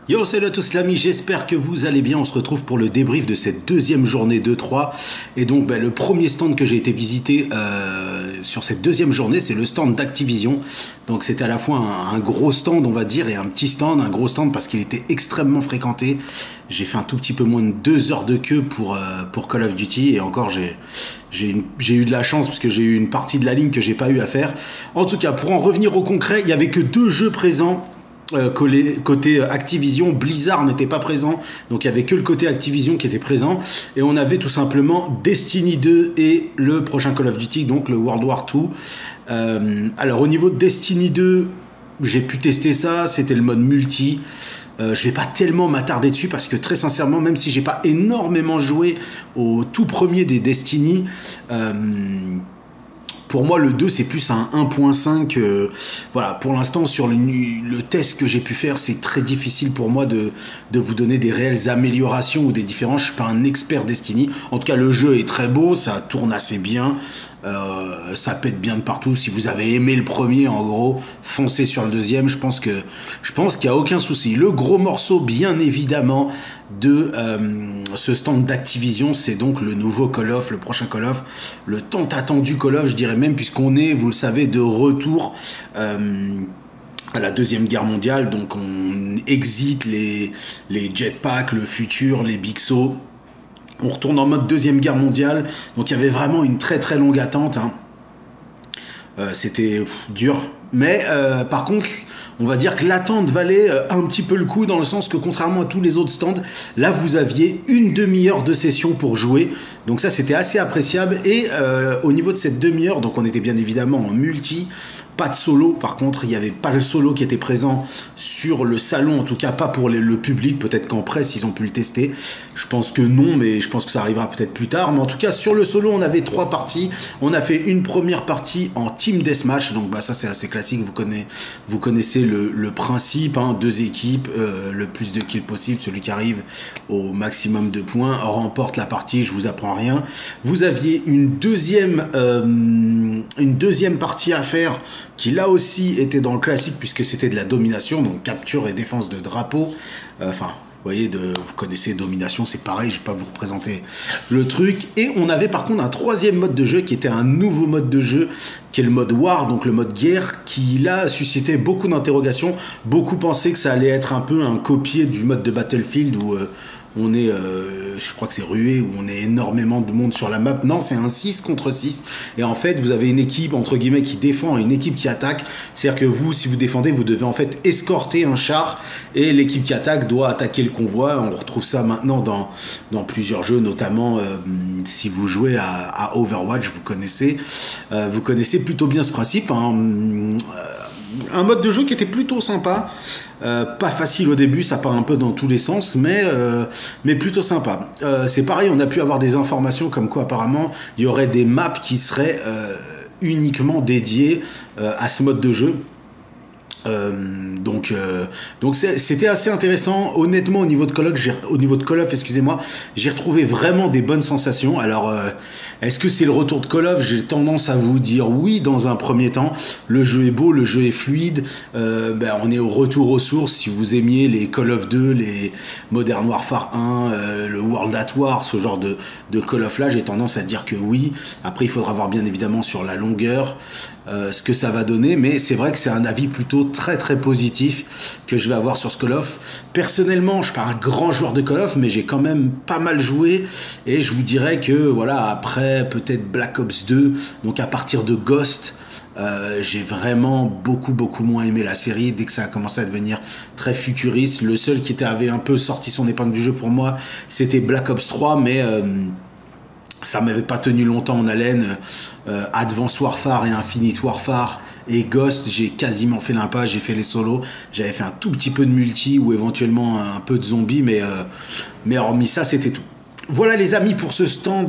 Yo, salut à tous les amis, j'espère que vous allez bien. On se retrouve pour le débrief de cette deuxième journée d'E3. Et donc, le premier stand que j'ai été visiter sur cette deuxième journée, c'est le stand d'Activision. Donc, c'était à la fois un gros stand, on va dire, et un petit stand. Un gros stand parce qu'il était extrêmement fréquenté. J'ai fait un tout petit peu moins de 2 heures de queue pour Call of Duty. Et encore, j'ai eu de la chance parce que j'ai eu une partie de la ligne que j'ai pas eu à faire. En tout cas, pour en revenir au concret, il y avait que 2 jeux présents. Côté Activision, Blizzard n'était pas présent, donc il n'y avait que le côté Activision qui était présent, et on avait tout simplement Destiny 2 et le prochain Call of Duty, donc le World War 2. Alors au niveau de Destiny 2, j'ai pu tester ça, c'était le mode multi. Je vais pas tellement m'attarder dessus parce que très sincèrement, même si j'ai pas énormément joué au tout premier des Destiny, pour moi, le 2, c'est plus un 1.5. Voilà, pour l'instant, sur le test que j'ai pu faire, c'est très difficile pour moi de vous donner des réelles améliorations ou des différences. Je suis pas un expert Destiny. En tout cas, le jeu est très beau, ça tourne assez bien. Ça pète bien de partout. Si vous avez aimé le premier, en gros, foncez sur le deuxième. Je pense qu'il n'y a aucun souci. Le gros morceau, bien évidemment, de ce stand d'Activision, c'est donc le nouveau Call of, le prochain Call of, le tant attendu Call of, je dirais même, puisqu'on est, vous le savez, de retour à la Deuxième Guerre mondiale. Donc on exit les jetpacks, le futur, les Bixo. On retourne en mode Deuxième Guerre mondiale. Donc il y avait vraiment une très très longue attente. C'était dur. Mais par contre, on va dire que l'attente valait un petit peu le coup, dans le sens que contrairement à tous les autres stands, là vous aviez une demi-heure de session pour jouer. Donc ça c'était assez appréciable. Et au niveau de cette demi-heure, donc on était bien évidemment en multi. Pas de solo, par contre, il n'y avait pas le solo qui était présent sur le salon, en tout cas pas pour le public. Peut-être qu'en presse ils ont pu le tester. Je pense que non, mais je pense que ça arrivera peut-être plus tard. Mais en tout cas, sur le solo, on avait 3 parties. On a fait une première partie en Team Deathmatch, donc ça c'est assez classique. Vous connaissez le principe, 2 équipes, le plus de kills possible. Celui qui arrive au maximum de points remporte la partie. Je vous apprends rien. Vous aviez une deuxième partie à faire, qui là aussi était dans le classique puisque c'était de la domination, donc capture et défense de drapeau. Vous voyez, vous connaissez domination, c'est pareil, je vais pas vous représenter le truc. Et on avait par contre un 3e mode de jeu qui était un nouveau mode de jeu, qui est le mode War, donc le mode guerre, qui là suscitait beaucoup d'interrogations. Beaucoup pensaient que ça allait être un peu un copier du mode de Battlefield où on est, je crois que c'est rué, où on est énormément de monde sur la map. Non, c'est un 6 contre 6. Et en fait, vous avez une équipe, entre guillemets, qui défend et une équipe qui attaque. C'est-à-dire que vous, si vous défendez, vous devez en fait escorter un char. Et l'équipe qui attaque doit attaquer le convoi. On retrouve ça maintenant dans plusieurs jeux, notamment si vous jouez à Overwatch, vous connaissez plutôt bien ce principe. Un mode de jeu qui était plutôt sympa, pas facile au début, ça part un peu dans tous les sens, mais plutôt sympa. C'est pareil, on a pu avoir des informations comme quoi apparemment il y aurait des maps qui seraient uniquement dédiées à ce mode de jeu. Donc c'était assez intéressant. Honnêtement, au niveau de Call of, excusez-moi, j'ai retrouvé vraiment des bonnes sensations. Alors est-ce que c'est le retour de Call of? J'ai tendance à vous dire oui dans un premier temps. Le jeu est beau, le jeu est fluide. On est au retour aux sources. Si vous aimiez les Call of 2, les Modern Warfare 1, le World at War, ce genre de Call of là, j'ai tendance à dire que oui. Après, il faudra voir bien évidemment sur la longueur ce que ça va donner, mais c'est vrai que c'est un avis plutôt très très positif que je vais avoir sur ce Call of. Personnellement, je suis pas un grand joueur de Call of, mais j'ai quand même pas mal joué, et je vous dirais que voilà, après peut-être Black Ops 2, donc à partir de Ghost, j'ai vraiment beaucoup moins aimé la série dès que ça a commencé à devenir très futuriste. Le seul qui avait un peu sorti son épingle du jeu pour moi, c'était Black Ops 3, mais ça m'avait pas tenu longtemps en haleine. Advanced Warfare et Infinite Warfare et Ghost, j'ai quasiment fait l'impasse. J'ai fait les solos, j'avais fait un tout petit peu de multi ou éventuellement un peu de zombies, mais hormis ça, c'était tout. Voilà les amis pour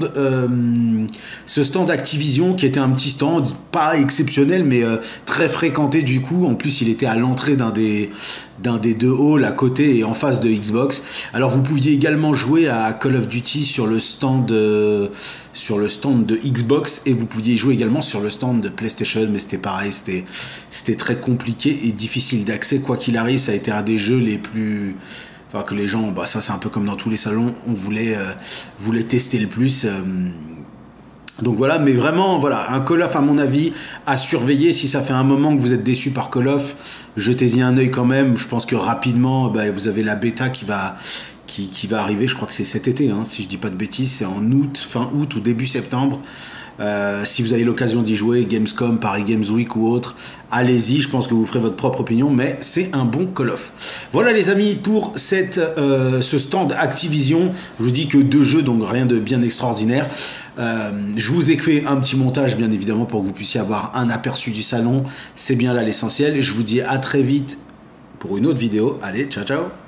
ce stand Activision qui était un petit stand pas exceptionnel mais très fréquenté du coup. En plus il était à l'entrée d'un des deux halls à côté et en face de Xbox. Alors vous pouviez également jouer à Call of Duty sur le stand de Xbox et vous pouviez jouer également sur le stand de PlayStation, mais c'était pareil, c'était très compliqué et difficile d'accès. Quoi qu'il arrive, ça a été un des jeux les plus... Enfin, que les gens, bah ça c'est un peu comme dans tous les salons, on voulait tester le plus. Donc voilà, mais vraiment, voilà, un Call of à mon avis à surveiller. Si ça fait un moment que vous êtes déçu par Call of, jetez-y un œil quand même. Je pense que rapidement, bah, vous avez la bêta qui va arriver. Je crois que c'est cet été, hein, si je dis pas de bêtises. C'est en août, fin août ou début septembre. Si vous avez l'occasion d'y jouer, Gamescom, Paris Games Week ou autre, allez-y, je pense que vous ferez votre propre opinion, mais c'est un bon Call of. Voilà les amis pour ce stand Activision. Je vous dis que 2 jeux, donc rien de bien extraordinaire. Je vous ai fait un petit montage bien évidemment pour que vous puissiez avoir un aperçu du salon. C'est bien là l'essentiel. Et je vous dis à très vite pour une autre vidéo. Allez, ciao ciao.